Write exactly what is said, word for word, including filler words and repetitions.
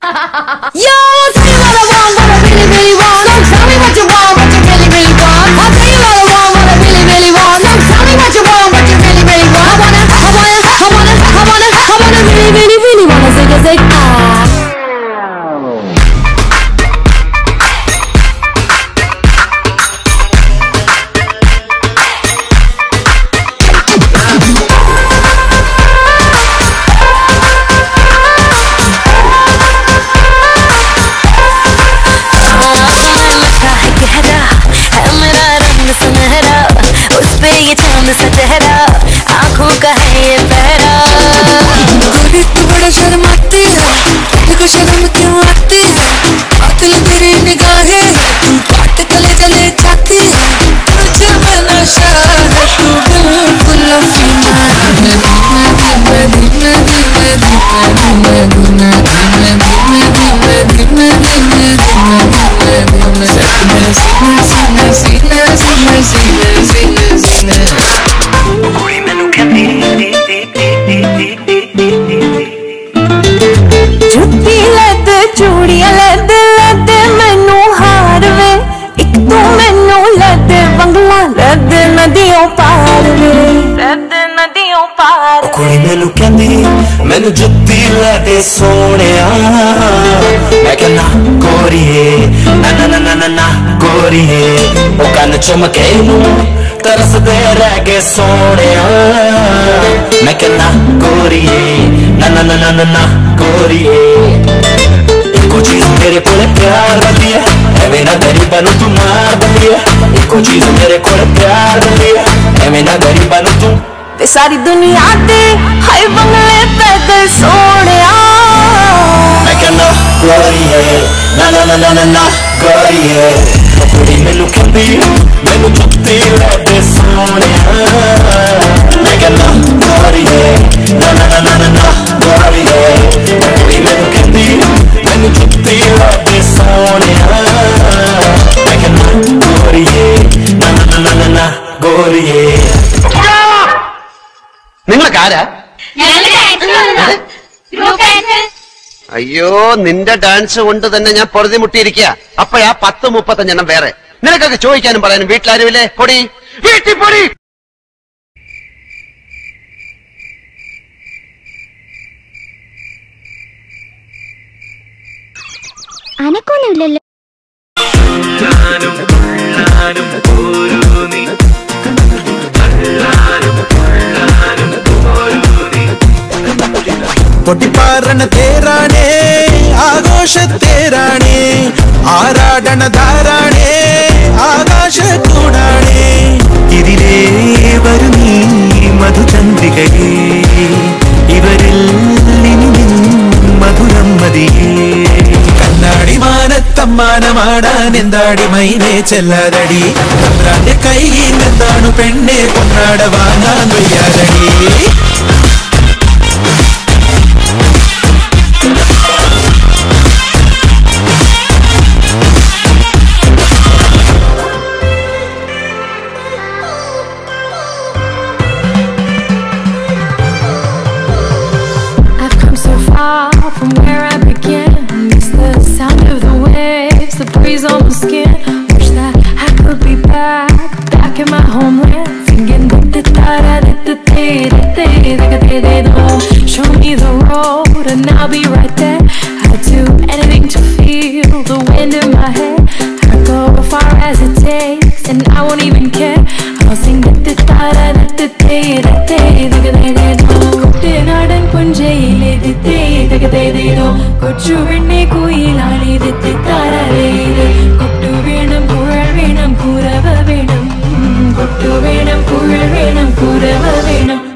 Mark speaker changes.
Speaker 1: Yo, tell you what I want, what I really, really want. So tell me what you want, what you really, really want. I'll tell you what I want, what I really, really want. So tell me what you want, what you really, really want. I wanna, I wanna, I wanna, I wanna, I wanna really, really, really wanna zig a zig ah.
Speaker 2: आँखों का है ये पहरा गोरी तू बड़ा शर्माती है देखो शर्म क्यों आती है कातिल तेरी निगाहें तू काट गले जले जाती है तुझे में नशा है तू बिल्कुल अफीना धीमे धीमे धीमे धीमे धीमे धीमे धीमे धीमे धीमे धीमे धीमे धीमे धीमे सीने सीने सीने सीने सीने सीने सीने कोई मैनू कहती
Speaker 1: जुत्ती लद चूड़ियां लद लद मैनू हार वे एक तू मैनू लद बंगला लद नदियों पार वे लद नदियों पार
Speaker 3: कोई मैनू कहती मैनू जुत्ती लदे सोनिया मैं कहना गोरीए ना ना ना ना ना गोरीए ओ कन चमके नू तरसदे रह गए सोनिया मैं कहना गोरीए ना ना ना ना ना ना गोरीए एको चीज मेरे कोले प्यार दी है एवें ना गरीबां नू तू मार दी है एको चीज मेरे कोले प्यार दी है एवें ना गरीबां नू तू
Speaker 1: ते सारी दुनिया ते हाय बंगले पैदल सोनिया
Speaker 3: मैं कहना गोरीए ना ना ना ना ना ना गोरीए कुड़ी मैनू कहती मैनू जुत्ती लदे सोनिया मैं कहना गोरीए ना ना ना ना ना गोरीए कुड़ी मैनू कहती मैनू जुत्ती लदे सोनिया मैं कहना गोरीए ना ना ना ना ना गोरीए നിങ്ങളൊക്കെ ആരാ? അയ്യോ നിന്റെ ഡാൻസ് കൊണ്ട് തന്നെ ഞാൻ പൊറുതി മുട്ടിയിരിക്കുക അപ്പഴാ പത്ത് മുപ്പത്തഞ്ചെണ്ണം വേറെ നിനക്കൊക്കെ ചോദിക്കാനും പറയാനും വീട്ടിലാരുമില്ലേ പൊടി വീട്ടിൽ പൊടി
Speaker 4: അനക്കൊന്നുമില്ലല്ലോ
Speaker 5: കൊട്ടിപ്പാറണ തേരാണേ ആഘോഷത്തേരാണേ ആരാടണ ധാരാണേ ആകാശ കൂടാണേ ഇതിലേ വരുന്നീ മധുചന്ദ്രികയേ ഇവരിൽ മധുരം മതിയേ കണ്ണാടി മാനത്തമ്മാനമാടാൻ എന്താടി മൈനെ ചെല്ലാതടി തമ്പ്രാന്റെ കൈയിൽ നിന്നാണു പെണ്ണെ കൊണ്ടാട വാങ്ങാൻ വയ്യാതടി
Speaker 1: From where I began, it's the sound of the waves, the breeze on my skin. Wish that I could be back, back in my homeland, singing. Show me the road and I'll be right there. I'd do anything to feel the wind in my hair. I'd go as far as it takes, and I won't even care. I'll sing. കുട്ടനാടൻ പുഞ്ചയിലെ കൊച്ചുവെണ്ണെ കുയിലാളി കൊട്ടു വേണം കുഴൽ വേണം കുരവ വേണം കൊട്ടു വേണം കുഴൽ വേണം കുരവ വേണം